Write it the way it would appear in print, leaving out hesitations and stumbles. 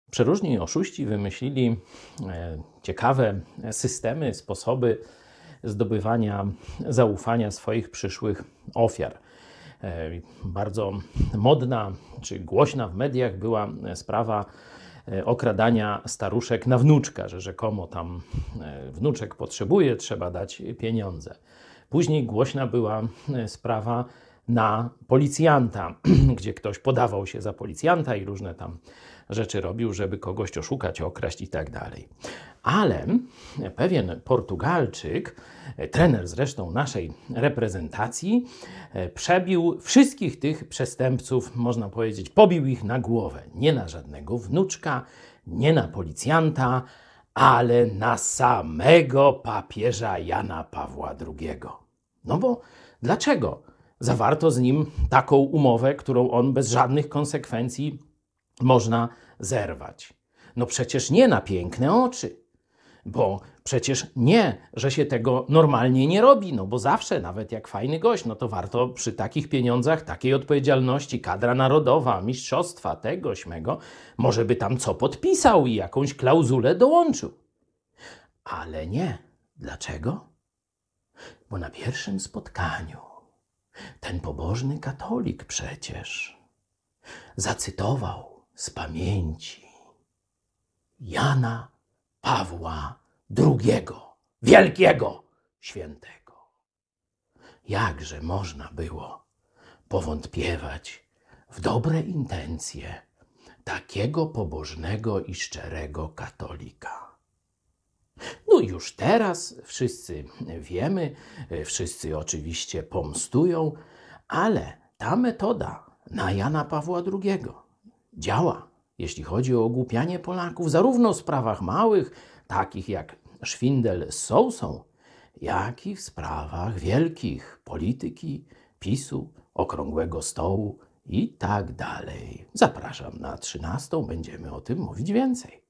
Przeróżni oszuści wymyślili ciekawe systemy, sposoby zdobywania zaufania swoich przyszłych ofiar. Bardzo modna czy głośna w mediach była sprawa okradania staruszek na wnuczka, że rzekomo tam wnuczek potrzebuje, trzeba dać pieniądze. Później głośna była sprawa na policjanta, gdzie ktoś podawał się za policjanta i różne tam rzeczy robił, żeby kogoś oszukać, okraść i tak dalej. Ale pewien Portugalczyk, trener zresztą naszej reprezentacji, przebił wszystkich tych przestępców, można powiedzieć, pobił ich na głowę. Nie na żadnego wnuczka, nie na policjanta, ale na samego papieża Jana Pawła II. No bo dlaczego zawarto z nim taką umowę, którą on bez żadnych konsekwencji można zerwać? No przecież nie na piękne oczy, bo przecież nie, że się tego normalnie nie robi, no bo zawsze, nawet jak fajny gość, no to warto przy takich pieniądzach, takiej odpowiedzialności, kadra narodowa, mistrzostwa, tego, śmego, może by tam co podpisał i jakąś klauzulę dołączył. Ale nie. Dlaczego? Bo na pierwszym spotkaniu ten pobożny katolik przecież zacytował z pamięci Jana Pawła II, wielkiego świętego. Jakże można było powątpiewać w dobre intencje takiego pobożnego i szczerego katolika? No już teraz wszyscy wiemy, wszyscy oczywiście pomstują, ale ta metoda na Jana Pawła II działa, jeśli chodzi o ogłupianie Polaków, zarówno w sprawach małych, takich jak szwindel z sousą, jak i w sprawach wielkich, polityki, PiS-u, okrągłego stołu i tak dalej. Zapraszam na 13, będziemy o tym mówić więcej.